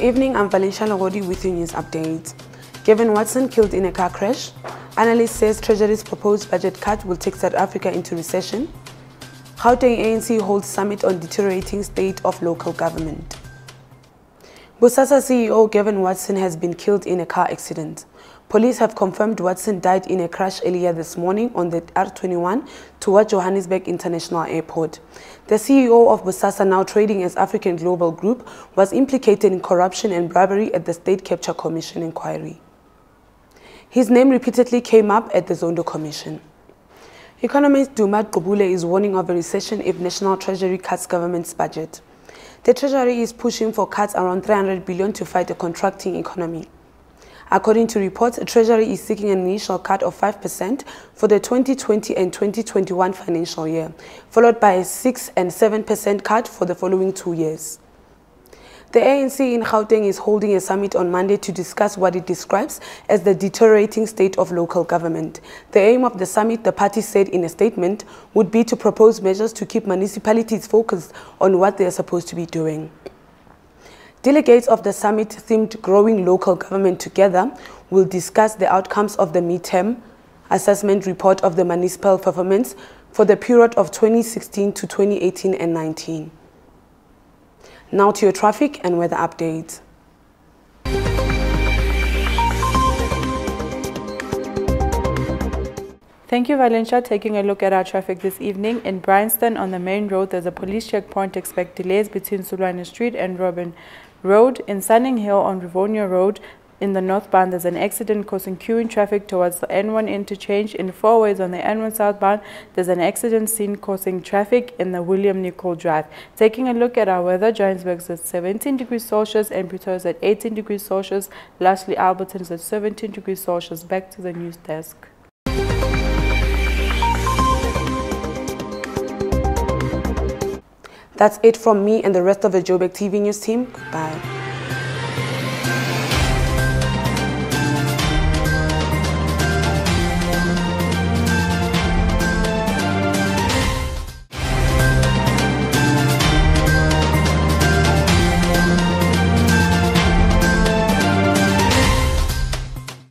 evening, I'm Valencia Lagodi with your news update. Gavin Watson killed in a car crash. Analyst says Treasury's proposed budget cut will take South Africa into recession. Gauteng ANC holds summit on deteriorating state of local government. Bosasa CEO Gavin Watson has been killed in a car accident. Police have confirmed Watson died in a crash earlier this morning on the R21 toward Johannesburg International Airport. The CEO of Bosasa, now trading as African Global Group, was implicated in corruption and bribery at the State Capture Commission inquiry. His name repeatedly came up at the Zondo Commission. Economist Dumat Qubule is warning of a recession if National Treasury cuts government's budget. The Treasury is pushing for cuts around 300 billion to fight a contracting economy. According to reports, the Treasury is seeking an initial cut of 5% for the 2020 and 2021 financial year, followed by a 6 and 7% cut for the following 2 years. The ANC in Gauteng is holding a summit on Monday to discuss what it describes as the deteriorating state of local government. The aim of the summit, the party said in a statement, would be to propose measures to keep municipalities focused on what they are supposed to be doing. Delegates of the summit, themed Growing Local Government Together, will discuss the outcomes of the midterm assessment report of the municipal performance for the period of 2016 to 2018 and 19. Now to your traffic and weather updates. Thank you, Valencia. Taking a look at our traffic this evening. In Bryanston on the main road, there's a police checkpoint. Expect delays between Sulwane Street and Robin Road. In Sunning Hill on Rivonia Road, in the northbound, there's an accident causing queuing traffic towards the N1 interchange. In Four Ways on the N1 southbound, there's an accident scene causing traffic in the William Nicol Drive. Taking a look at our weather, Johannesburg's at 17 degrees Celsius and Pretoria's at 18 degrees Celsius. Lastly, Alberton's at 17 degrees Celsius. Back to the news desk. That's it from me and the rest of the Joburgtv news team. Goodbye.